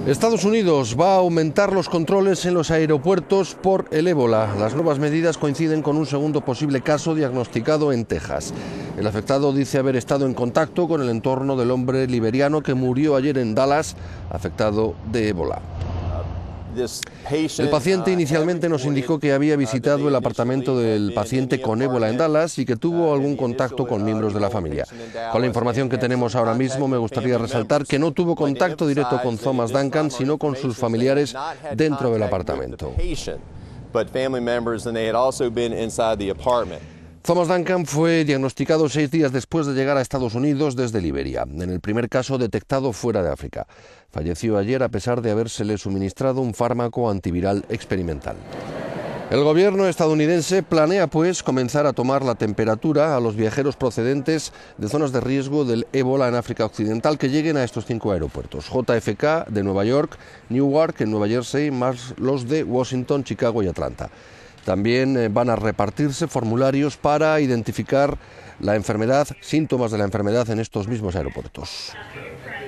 Estados Unidos va a aumentar los controles en los aeropuertos por el ébola. Las nuevas medidas coinciden con un segundo posible caso diagnosticado en Texas. El afectado dice haber estado en contacto con el entorno del hombre liberiano que murió ayer en Dallas, afectado de ébola. El paciente inicialmente nos indicó que había visitado el apartamento del paciente con ébola en Dallas y que tuvo algún contacto con miembros de la familia. Con la información que tenemos ahora mismo, me gustaría resaltar que no tuvo contacto directo con Thomas Duncan, sino con sus familiares dentro del apartamento. Thomas Duncan fue diagnosticado 6 días después de llegar a Estados Unidos desde Liberia, en el primer caso detectado fuera de África. Falleció ayer a pesar de habérsele suministrado un fármaco antiviral experimental. El gobierno estadounidense planea, pues, comenzar a tomar la temperatura a los viajeros procedentes de zonas de riesgo del ébola en África Occidental que lleguen a estos 5 aeropuertos: JFK de Nueva York, Newark en Nueva Jersey, más los de Washington, Chicago y Atlanta. También van a repartirse formularios para identificar la enfermedad, síntomas de la enfermedad en estos mismos aeropuertos.